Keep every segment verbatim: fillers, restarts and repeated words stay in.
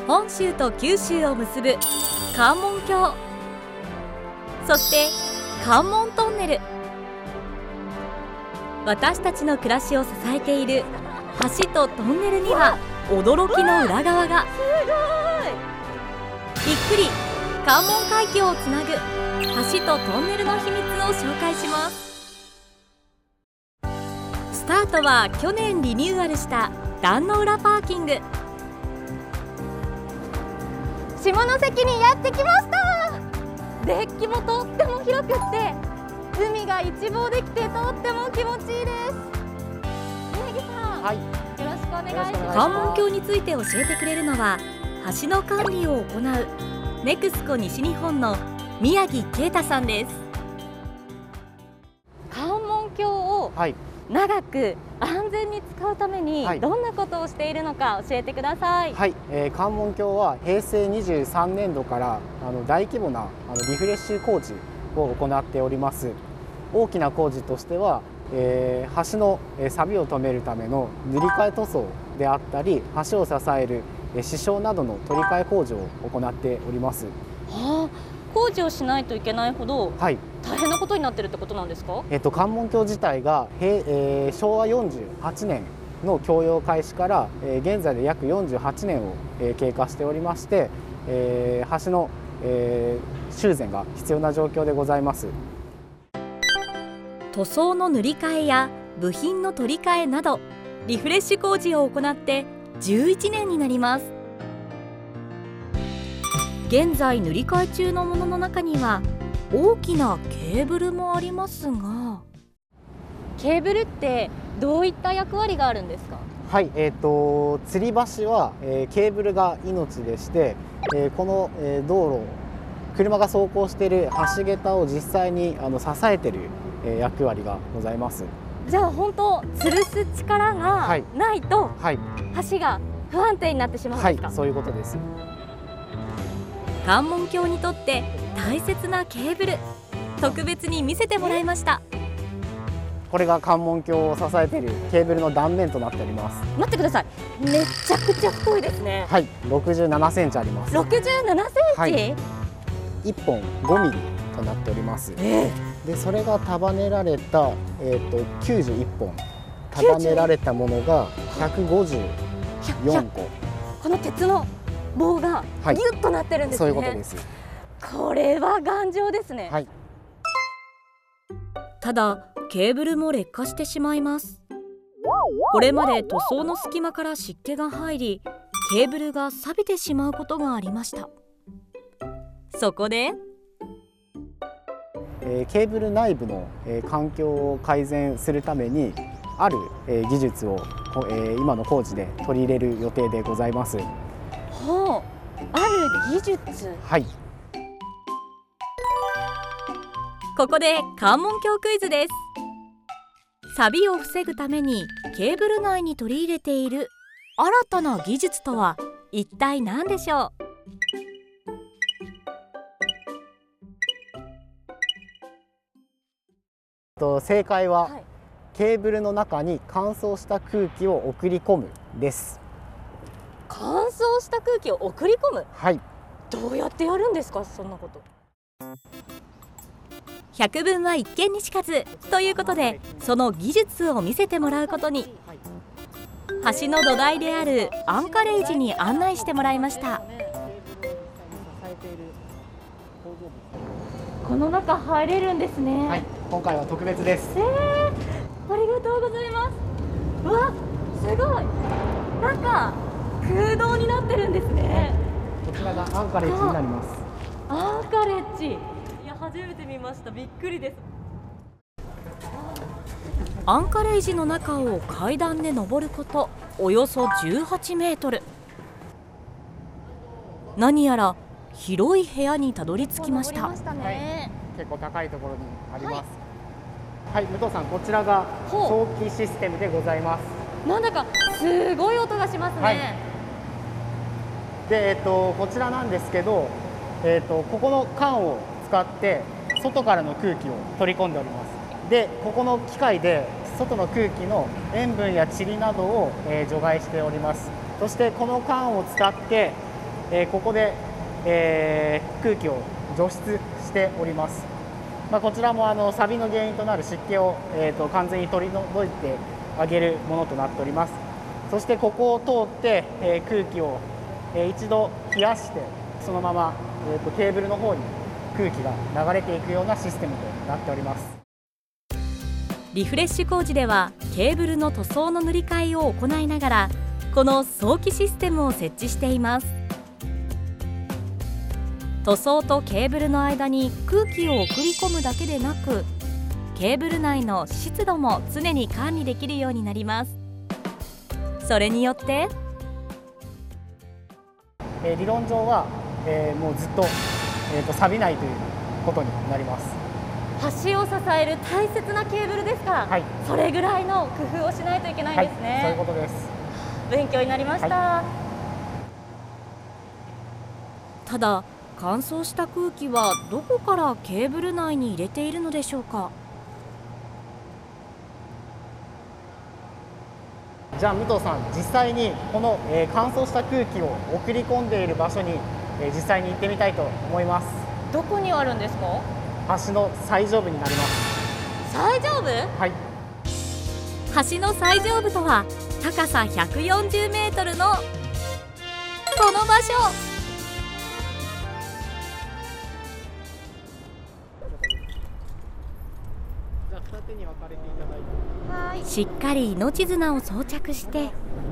本州と九州を結ぶ関門橋、そして関門トンネル。私たちの暮らしを支えている橋とトンネルには驚きの裏側が。びっくり関門海峡をつなぐ橋とトンネルの秘密を紹介します。スタートは去年リニューアルした壇ノ浦パーキング。 下関にやってきました。デッキもとっても広くって海が一望できてとっても気持ちいいです。宮城さん、はい、よろしくお願いします。 関門橋について教えてくれるのは橋の管理を行うネクスコ西日本の宮城啓太さんです。 関門橋を長く安全に使うためにどんなことをしているのか教えてください。 はい、えー、関門橋はへいせいにじゅうさんねんどからあの大規模なあのリフレッシュ工事を行っております。大きな工事としては、えー、橋の錆を止めるための塗り替え塗装であったり、橋を支える支承などの取り替え工事を行っております。 はあ、工事をしないといけないほど、 はい、 大変なことになってるってことなんですか？ えっと、関門橋自体が、えー、しょうわよんじゅうはちねんの供用開始から、えー、現在で約よんじゅうはちねんを、えー、経過しておりまして、えー、橋の、えー、修繕が必要な状況でございます。 塗装の塗り替えや部品の取り替えなどリフレッシュ工事を行ってじゅういちねんになります。現在塗り替え中のものの中には大きなケーブルもありますが、 ケーブルってどういった役割があるんですか？ はい、えーと、吊り橋は、えー、ケーブルが命でして、えー、この、えー、道路、車が走行している橋桁を実際にあの支えている、えー、役割がございます。 じゃあ本当吊るす力がないと、はい、橋が不安定になってしまうんですか？ はい、そういうことです。 関門橋にとって大切なケーブル、特別に見せてもらいました。 これが関門橋を支えているケーブルの断面となっております。 待ってください、めちゃくちゃ太いですね。 はい、ろくじゅうななセンチあります。 ろくじゅうななセンチ、はい、 いっぽんごミリとなっております。えー、でそれが束ねられた、えー、ときゅうじゅういっぽん束ねられたものがひゃくごじゅうよんこ。 この鉄の棒がギュッとなってるんですね。 はい、そういうことです。 これは頑丈ですね。 はい、 ただケーブルも劣化してしまいます。これまで塗装の隙間から湿気が入り、ケーブルが錆びてしまうことがありました。そこで、 えー、ケーブル内部の、えー、環境を改善するためにある、えー、技術を、えー、今の工事で取り入れる予定でございます。 はあ、ある技術。 はい。 ここで関門橋クイズです。錆を防ぐためにケーブル内に取り入れている新たな技術とは一体何でしょう？ と正解は、はい、ケーブルの中に乾燥した空気を送り込むです。 乾燥した空気を送り込む？ はい。 どうやってやるんですか、そんなこと。 百聞は一見にしかずということで、その技術を見せてもらうことに。橋の土台であるアンカレージに案内してもらいました。 この中入れるんですね。 はい、今回は特別です。 えー、ありがとうございます。うわ、すごい。なんか空洞になってるんですね。 こちらがアンカレッジになります。 アンカレッジ、いや初めて見ました。びっくりです。 アンカレージの中を階段で登ることおよそじゅうはちメートル。何やら広い部屋にたどり着きました。 はい、結構高いところにあります。はい、武藤さん、こちらが早期システムでございます。 なんだかすごい音がしますね。はい、 で、えっと、こちらなんですけど、えっと、ここの缶を使って外からの空気を取り込んでおります。で、ここの機械で外の空気の塩分や塵などを、えー、除外しております。そしてこの缶を使ってえー、ここで、えー、空気を除湿しております。まあ、こちらもあの錆の原因となる湿気を、えー、と完全に取り除いてあげるものとなっております。そしてここを通って、えー、空気を、えー、一度冷やしてそのまま、えー、とケーブルの方に空気が流れていくようなシステムとなっております。 リフレッシュ工事ではケーブルの塗装の塗り替えを行いながらこの早期システムを設置しています。塗装とケーブルの間に空気を送り込むだけでなくケーブル内の湿度も常に管理できるようになります。それによって、 えー、理論上は、えー、もうずっと、えー、と錆びないということになります。 橋を支える大切なケーブルですから、はい、それぐらいの工夫をしないといけないんですね。 はい、そういうことです。 勉強になりました。はい、 ただ乾燥した空気はどこからケーブル内に入れているのでしょうか。 じゃあ武藤さん、実際にこの、えー、乾燥した空気を送り込んでいる場所に、えー、実際に行ってみたいと思います。 どこにあるんですか？ 橋の最上部になります。 最上部？ はい。 橋の最上部とは高さひゃくよんじゅうメートルのこの場所。 じゃあ二手に分かれていただいて、 はい、 しっかり命綱を装着して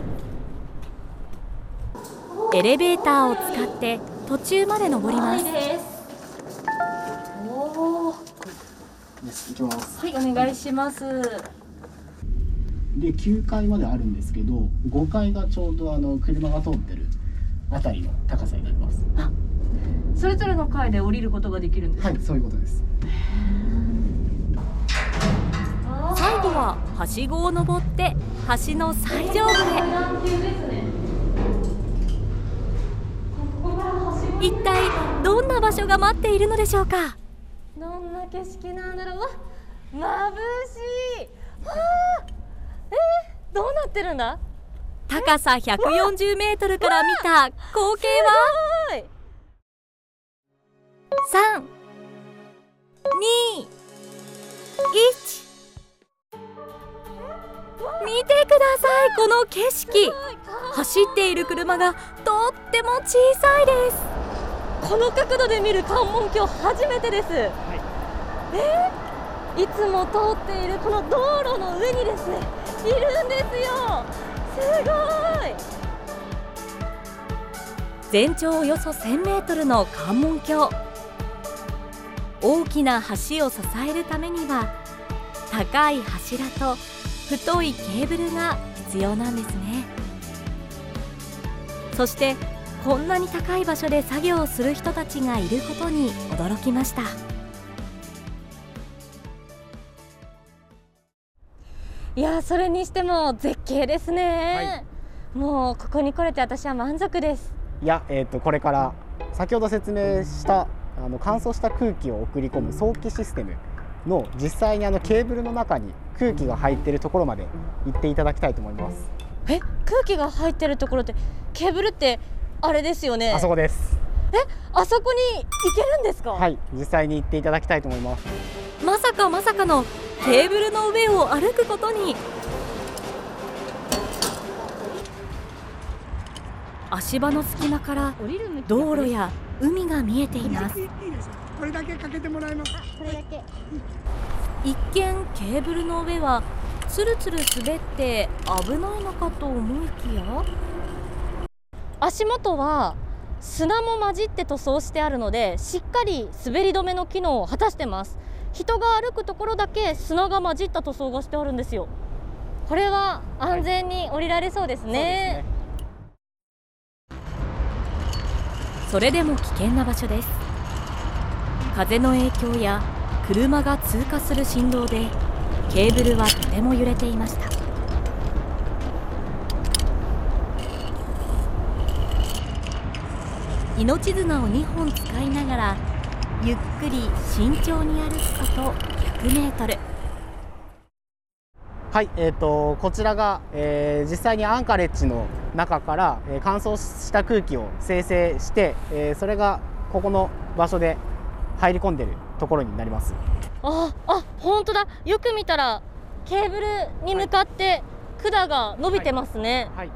エレベーターを使って途中まで登ります。 おー、 行きます。 はい、お願いします。 できゅうかいまであるんですけど、ごかいがちょうどあの車が通ってるあたりの高さになります。 あ、それぞれの階で降りることができるんですか？ はい、そういうことです。 最後ははしごを登って橋の最上部へ。一体どんな場所が待っているのでしょうか。 どんな景色なんだろう。わ、眩しい。はあ、えー、どうなってるんだ。 高さひゃくよんじゅうメートルから見た光景はさん、に、いち。見てください、この景色。走っている車がとっても小さいです。 この角度で見る関門橋初めてです。はい、えー、いつも通っているこの道路の上にですね、いるんですよ。すごい。 全長およそせんメートルの関門橋。大きな橋を支えるためには高い柱と太いケーブルが必要なんですね。そしてこんなに高い場所で作業をする人たちがいることに驚きました。 いや、それにしても絶景ですね。はい、もうここに来れて私は満足です。 いや、えー、とこれから先ほど説明したあの乾燥した空気を送り込む早期システムの実際にあのケーブルの中に空気が入っているところまで行っていただきたいと思います。 え、空気が入っているところってケーブルってあれですよね。 あそこです。 え、あそこに行けるんですか？ はい、実際に行っていただきたいと思います。 まさかまさかのケーブルの上を歩くことに。足場の隙間から道路や海が見えています。 これだけかけてもらいます。 これだけ。 一見ケーブルの上はつるつる滑って危ないのかと思いきや、 足元は砂も混じって塗装してあるのでしっかり滑り止めの機能を果たしてます。人が歩くところだけ砂が混じった塗装がしてあるんですよ。これは安全に降りられそうですね。 それでも危険な場所です。風の影響や車が通過する振動でケーブルはとても揺れていました。命綱をにほん使いながらゆっくり慎重に歩くことひゃくメートル。 はい、えーと、こちらが、えー、実際にアンカレッジの中から乾燥した空気を生成して、それがここの場所で入り込んでいるところになります。 ああ、本当だ。よく見たらケーブルに向かって管が伸びてますね。 はいはい、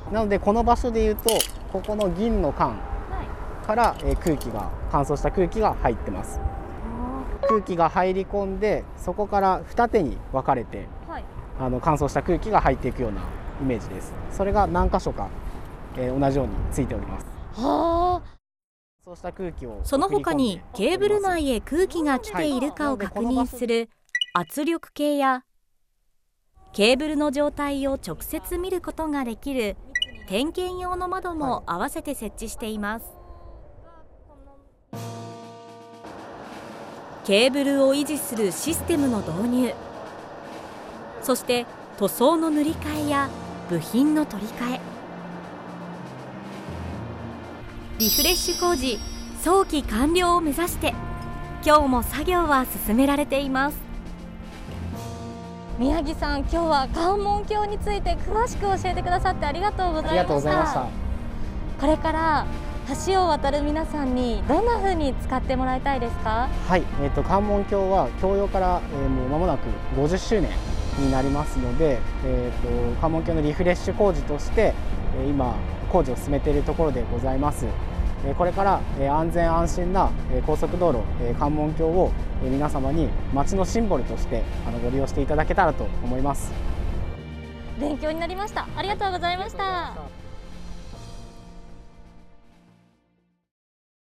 なのでこの場所でいうとここの銀の管から空気が乾燥した空気が入ってます。空気が入り込んでそこから二手に分かれて、はい、あの乾燥した空気が入っていくようなイメージです。それが何箇所か、えー、同じようについております。 はあ。 そうした空気をその他にケーブル内へ空気が来ているかを確認する圧力計やケーブルの状態を直接見ることができる点検用の窓も合わせて設置しています。ケーブルを維持するシステムの導入、そして塗装の塗り替えや部品の取り替え、リフレッシュ工事早期完了を目指して今日も作業は進められています。 宮城さん、今日は関門橋について詳しく教えてくださってありがとうございました。ありがとうございました。これから橋を渡る皆さんにどんな風に使ってもらいたいですか？ はい、えーと、関門橋は供用から、えー、もう間もなくごじゅっしゅうねんになりますので、えーと、関門橋のリフレッシュ工事として、えー、今工事を進めているところでございます。えー、これから、えー、安全安心な、えー、高速道路、えー、関門橋を、えー、皆様に街のシンボルとしてあのご利用していただけたらと思います。 勉強になりました。ありがとうございました。